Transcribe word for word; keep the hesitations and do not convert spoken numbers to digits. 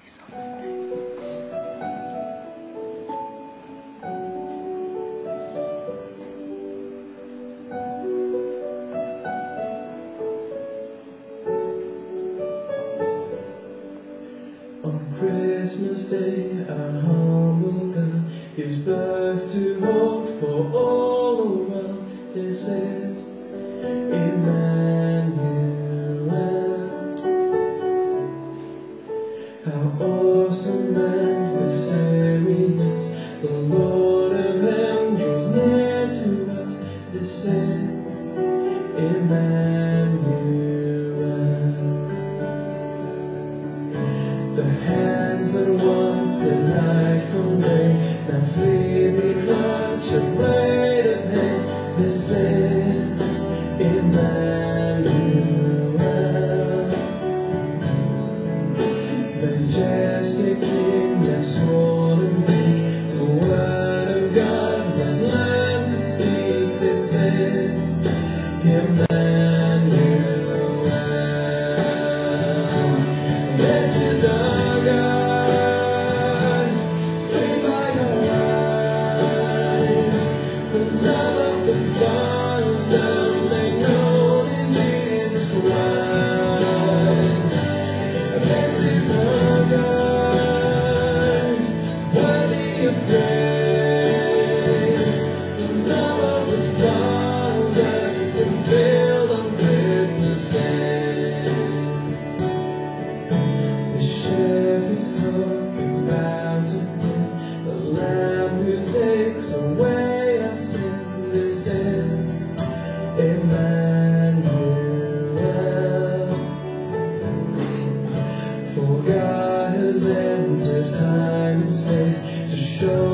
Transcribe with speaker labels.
Speaker 1: He's on the name.
Speaker 2: On Christmas Day, our humble God gives birth to hope for all the world. This is Emmanuel. How awesome and mysterious, the Lord of heaven draws near to us. This is Emmanuel. The hands that once did light from day now feebly clutch a blade of hay. This is Emmanuel. Majestic King, yes, sword and meek, the word of God must learn to speak. This is Emmanuel. This is our God, stay by our eyes, the love of the Father made known in Jesus Christ. This is our God, worthy of praise, the love of the Father revealed on Christmas Day. The shepherds come and bow to Him, the Lamb who takes away our sin. This is Emmanuel. For God has entered time and space to show